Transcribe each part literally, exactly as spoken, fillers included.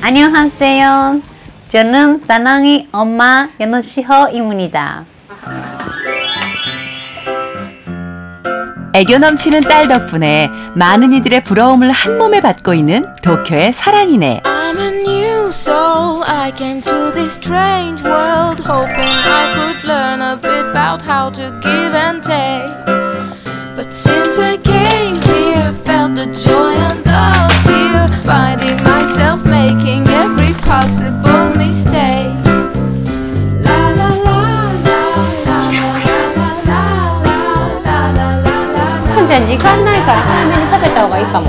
안녕하세요. 저는 사랑이 엄마 연호시호입니다. 애교 넘치는 딸 덕분에 많은 이들의 부러움을 한 몸에 받고 있는 도쿄의 사랑이네. I'm a new soul. I came to this strange world hoping I could learn a bit about how to give and take. But since I came here, felt the joy and the fear, finding myself making every possible mistake. La la la la la la la la la la. じゃあ時間ないから早めに食べた方がいいかも。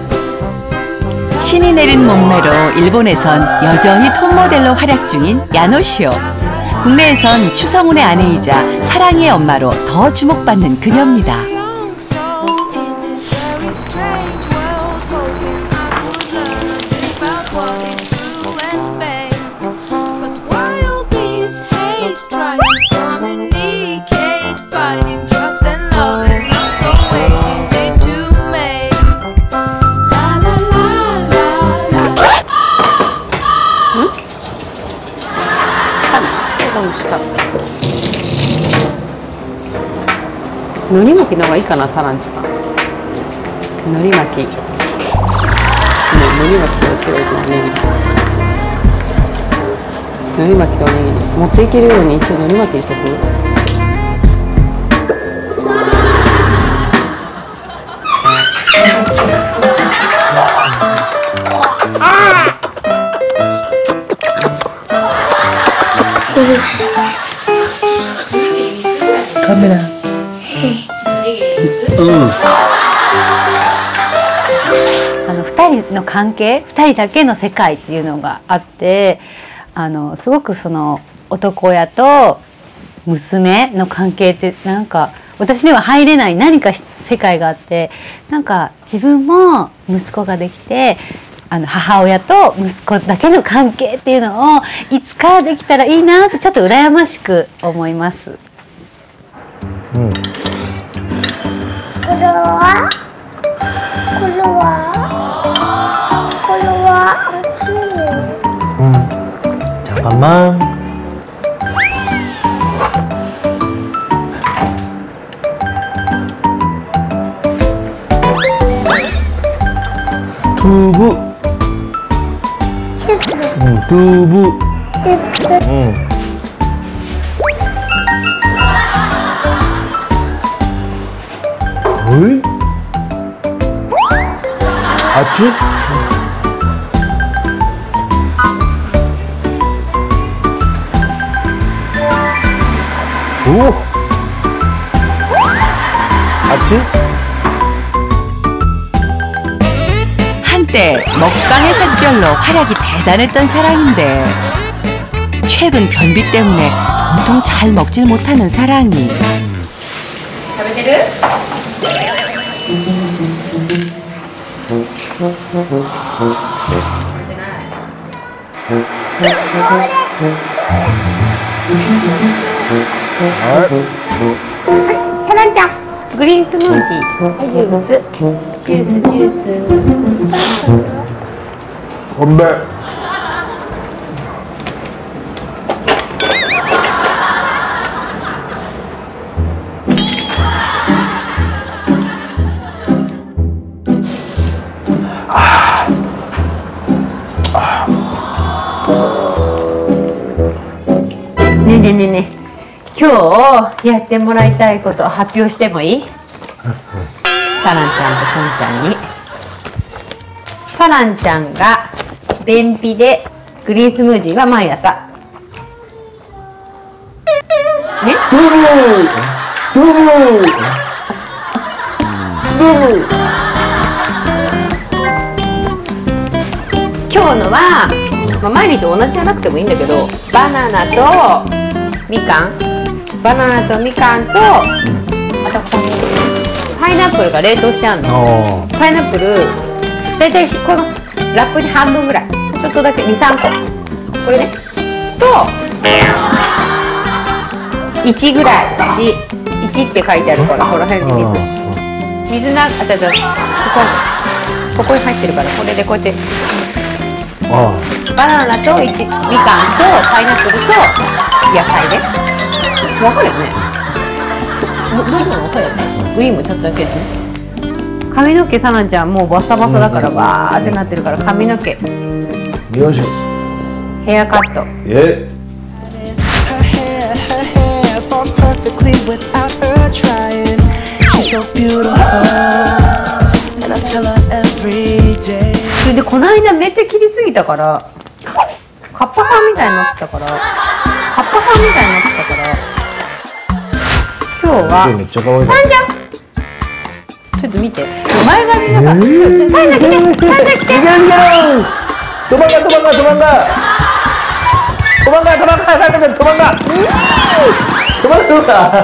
신이 내린 몸매로 일본에선 여전히 톱모델로 활약 중인 야노시오. 국내에선 추성훈의 아내이자 사랑이의 엄마로 더 주목받는 그녀입니다. 海苔巻きの方がいいかな、サランちゃん。海苔巻き。ね、海苔巻きとは違うけどね。海苔巻きとおにぎり。持っていけるように一応海苔巻きにしとく。カメラ。うん、あのふたりの関係、ふたりだけの世界っていうのがあって、あのすごくその男親と娘の関係ってなんか私には入れない何か世界があって、なんか自分も息子ができて、あの母親と息子だけの関係っていうのをいつかできたらいいなってちょっと羨ましく思います。うん、これはこれはこれは 음, 잠깐만. 두부. 응, 두부. 응. 어이? 아치? 오! 아치? 한때 먹방의 샛별로 활약이 대단했던 사랑인데 최근 변비 때문에 도통 잘 먹질 못하는 사랑이. 사랑짱 그린 스무지 주스 주스 주스 건배. ねえねえねえねえ、今日やってもらいたいこと発表してもいい？サランちゃんとソンちゃんに。サランちゃんが便秘でグリーンスムージーは毎朝。ね？今日のは、まあ、毎日同じじゃなくてもいいんだけど、バナナとみかん、バナナとみかんと、あとここにパイナップルが冷凍してあるの。パイナップル大体このラップに半分ぐらい、ちょっとだけに、さんこ、これね、といちぐらい、いち、いちって書いてあるから、この辺に水水な、あ、違う違う、ここここに入ってるから、これでこうやって。ああバナナといちみかんとパイナップルと野菜で分かるよね。グリーンも分かるよね。グリーンもちょっとだけですね。髪の毛さなちゃんもうバサバサだからバーってなってるから髪の毛よいしょ。 ヘアカット。 え Her hair, her hair falls perfectly without her trying. She's so beautiful, and I tell her every day. それでこの間めっちゃ切りすぎたからカッパさんみたいになってたからカッパさんみたいになってたから今日はめっちゃ可愛いな。 さんちゃんちょっと見て前髪がさ、ちょちょさんちゃん来てさんちゃん来ていけるいける。飛ばんが飛ばんが飛ばんが飛ばんが飛ばんが飛ばんが飛ばんが飛ばんが。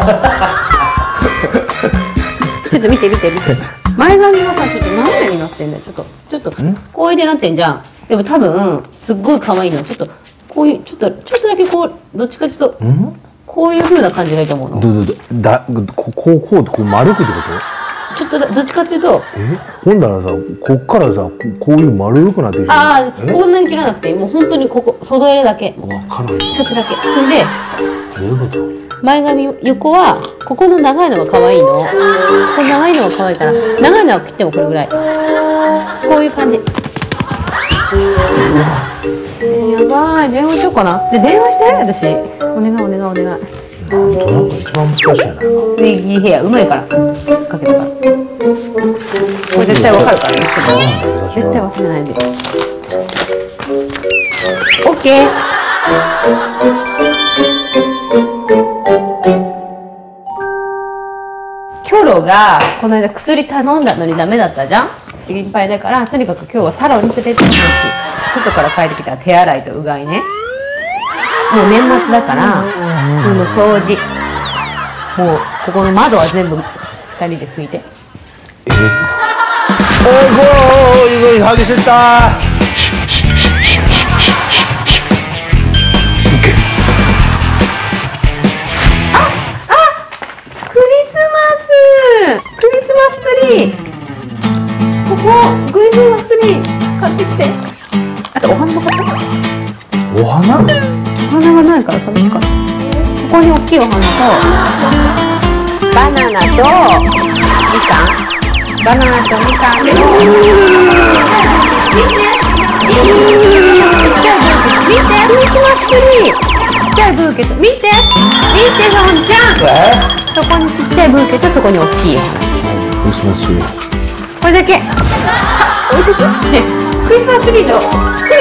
ちょっと見て見て見て前髪がさちょっと斜めになってんだよ。ちょっとちょっとこういうでなってんじゃん。でも多分すっごい可愛いの。ちょっとこういうちょっとちょっとだけこうどっちかちょっとこういう風な感じがいいと思うの。 どどどだここうこうこう丸くってこと？ ちょっとだどっちかっていうとえほんならさこっからさここういう丸くなってきて。 ああこんなに切らなくていい。もう本当にここ袖入れだけわからん。 ちょっとだけ。それでどういうこと？ 前髪横はここの長いのが可愛いの。この長いのが可愛いから長いのは切ってもこれぐらいこういう感じ。えー、やばい電話しようかな。で電話して私お願いお願いお願い。 なんとなく一番難しいな。 ツイギーヘアうまいからかけたからこれ絶対わかるからね。絶対忘れないで。オッケー。キョロがこの間薬頼んだのにダメだったじゃん。心配だからとにかく今日はサロンに連れてってほしい。外から帰ってきたら手洗いとうがいね。もう年末だから普通の掃除もうここの窓は全部ふたりで拭いて。 えおいごい激しいったクリスマスクリスマスツリーここクリスマスツリー買ってきて。あとお花も買ってきて。 お花？ お花がないから寂しかった。ここに大きいお花とバナナとみかんバナナとみかんで見て見てクリスマスツリーちっちゃいブーケと見て見てのんちゃんそこにちっちゃいブーケとそこに大きいお花。 クリスマスツリー。 これだけ。あ、置いてきて。クリスマスツリーとクリ